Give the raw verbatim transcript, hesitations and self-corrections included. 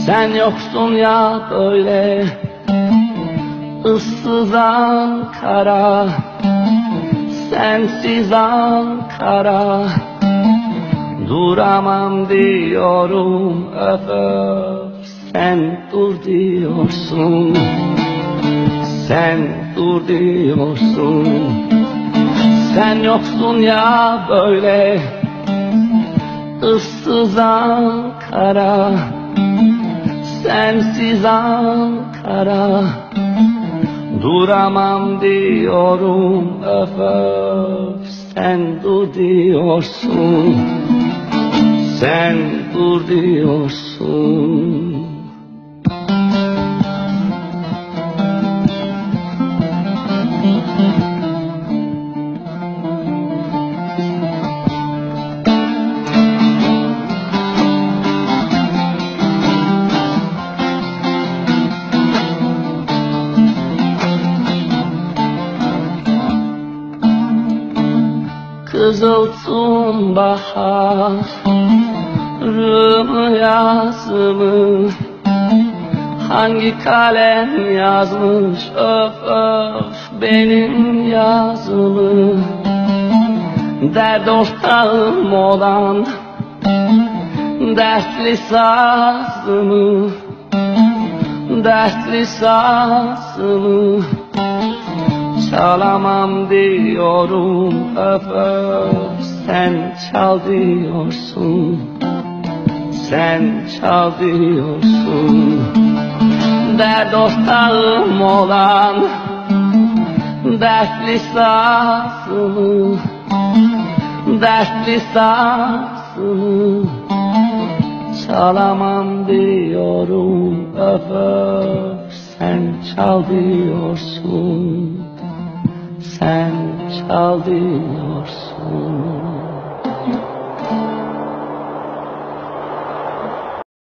Sen yoksun ya böyle ıssız Ankara, sensiz Ankara. Duramam diyorum, öf öf, sen dur diyorsun. Sen dur diyorsun. Sen yoksun ya böyle ıssız Ankara, sensiz Ankara. Duramam diyorum, öf öf, sen dur diyorsun. Sen dur diyorsun. Kızılsın baharımı, yazımı, hangi kalem yazmış öf öf benim yazımı. Dert ortağım olan dertli sazımı, dertli sazımı çalamam diyorum, öf öf, sen çal diyorsun. Sen çal diyorsun. Dert ortağım olan dertli sazımı, dertli sazımı çalamam diyorum, öf öf, sen çal diyorsun. Sen çal diyorsun.